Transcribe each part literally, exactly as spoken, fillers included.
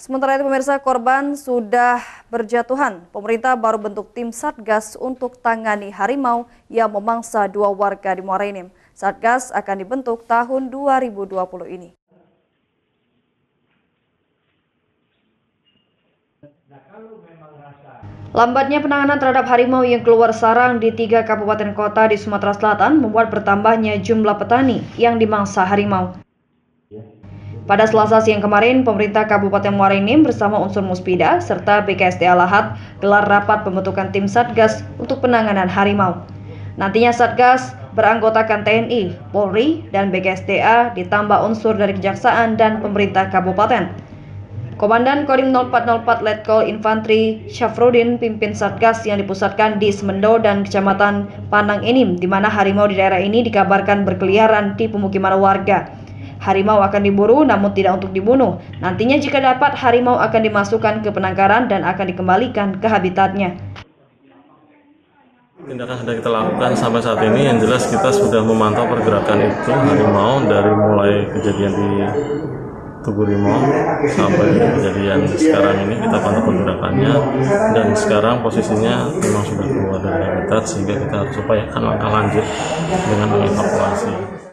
Sementara itu pemirsa, korban sudah berjatuhan. Pemerintah baru bentuk tim Satgas untuk tangani harimau yang memangsa dua warga di Muara Enim. Satgas akan dibentuk tahun dua ribu dua puluh ini. Lambatnya penanganan terhadap harimau yang keluar sarang di tiga kabupaten kota di Sumatera Selatan membuat bertambahnya jumlah petani yang dimangsa harimau. Pada Selasa siang kemarin, pemerintah Kabupaten Muara Enim bersama unsur Muspida serta B K S D A Lahat gelar rapat pembentukan tim Satgas untuk penanganan harimau. Nantinya Satgas beranggotakan T N I, Polri, dan B K S D A ditambah unsur dari Kejaksaan dan pemerintah kabupaten. Komandan Kodim nol empat nol empat Letkol Infantri Syafruddin pimpin Satgas yang dipusatkan di Semendo dan Kecamatan Panang Enim, di mana harimau di daerah ini dikabarkan berkeliaran di pemukiman warga. Harimau akan diburu namun tidak untuk dibunuh. Nantinya jika dapat, harimau akan dimasukkan ke penangkaran dan akan dikembalikan ke habitatnya. Tindakan sudah kita lakukan sampai saat ini, yang jelas kita sudah memantau pergerakan itu harimau dari mulai kejadian di Tugu Rimau sampai kejadian sekarang ini kita pantau pergerakannya, dan sekarang posisinya memang sudah keluar dari habitat sehingga kita harus upayakan langkah lanjut dengan mengevakuasi.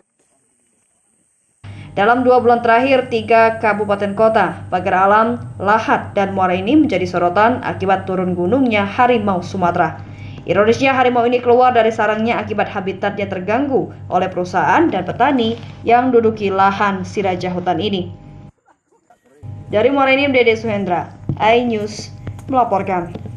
Dalam dua bulan terakhir, tiga kabupaten kota, Pagar Alam, Lahat, dan Muara Enim menjadi sorotan akibat turun gunungnya harimau Sumatera. Ironisnya, harimau ini keluar dari sarangnya akibat habitatnya terganggu oleh perusahaan dan petani yang duduki lahan sirajah hutan ini. Dari Muara Enim, Dede Suhendra, iNews melaporkan.